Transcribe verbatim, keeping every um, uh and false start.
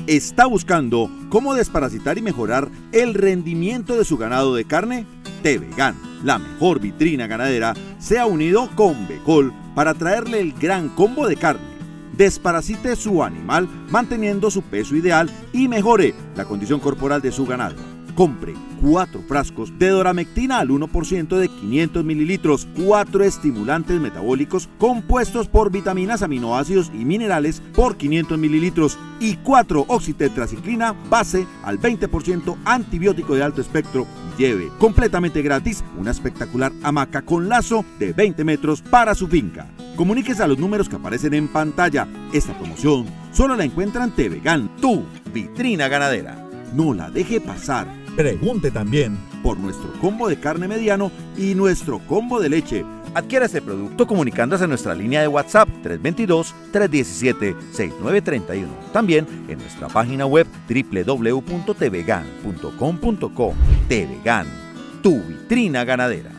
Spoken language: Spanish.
¿Está buscando cómo desparasitar y mejorar el rendimiento de su ganado de carne? Tevegan, la mejor vitrina ganadera, se ha unido con Becol para traerle el gran combo de carne. Desparasite su animal manteniendo su peso ideal y mejore la condición corporal de su ganado. Compre cuatro frascos de doramectina al uno por ciento de quinientos mililitros, cuatro estimulantes metabólicos compuestos por vitaminas, aminoácidos y minerales por quinientos mililitros y cuatro oxitetraciclina base al veinte por ciento antibiótico de alto espectro. Lleve completamente gratis una espectacular hamaca con lazo de veinte metros para su finca. Comuníquese a los números que aparecen en pantalla. Esta promoción solo la encuentra en Tevegan, tu vitrina ganadera. No la deje pasar. Pregunte también por nuestro combo de carne mediano y nuestro combo de leche. Adquiera este producto comunicándose a nuestra línea de WhatsApp tres dos dos, tres uno siete, seis nueve tres uno. También en nuestra página web doble u doble u doble u punto tevegan punto com punto co. Tevegan, tu vitrina ganadera.